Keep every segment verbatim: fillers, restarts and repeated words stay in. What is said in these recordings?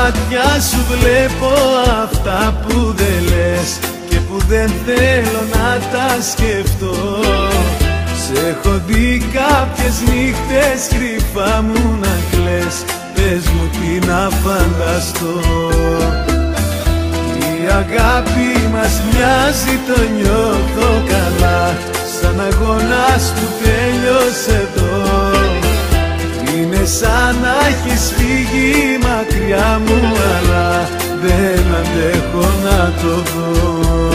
μάτια σου βλέπω αυτά που δεν λες και που δεν θέλω να τα σκεφτώ. Σ' έχω δει κάποιες νύχτες κρυφά μου να κλαις, πες μου τι να φανταστώ. Η αγάπη μας μοιάζει, το νιώθω καλά, σαν αγώνας που τέλειωσε εδώ. Είναι σαν να έχεις φύγει μακριά μου, αλλά δεν αντέχω να το δω.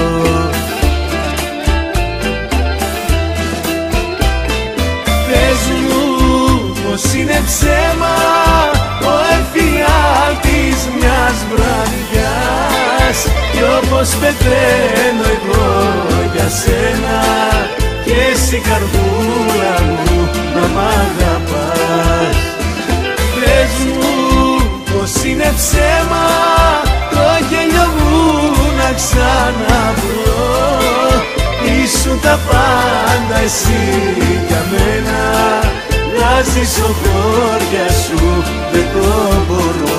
Πες μου πως είναι ψέμα ο εφιάλτης μιας βραδιάς, κι όπως πεθαίνω εγώ για σένα και εσύ καρδούλα μου να μ' αγαπάς. Πες μου πως είναι ψέμα το γέλιο μου να ξαναβρω. Ήσουν τα πάντα εσύ για μένα, να ζήσω χώρια σου δεν το μπορώ.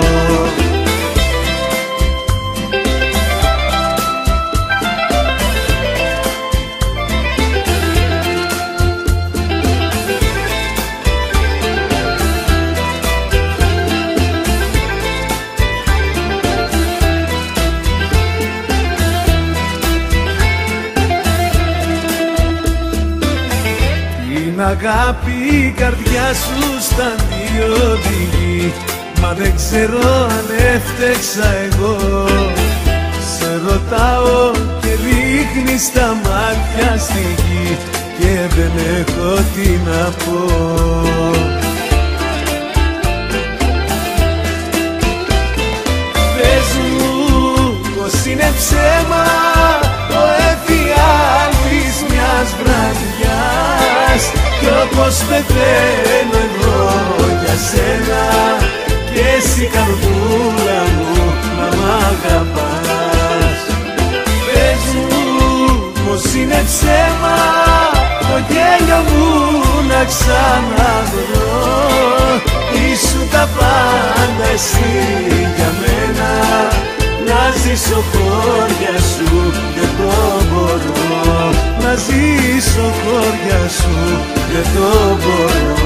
Την αγάπη η καρδιά σου στα δύο οδηγεί, μα δεν ξέρω αν έφτεξα εγώ. Σε ρωτάω και ρίχνεις τα μάτια στη γη και δεν έχω τι να πω. Πες μου πως είναι ψέμα ο εφιάλτης μιας βραδιάς, κι όπως πεθαίνω εγώ για σένα και εσύ καρδούλα μου να μ' αγαπάς. Πες μου πως είναι ψέμα το γέλιο μου να ξαναβρω. Ήσουν τα πάντα εσύ για μένα, να ζήσω χώρια σου δεν το μπορώ. Να ζήσω χώρια σου δεν το μπορώ.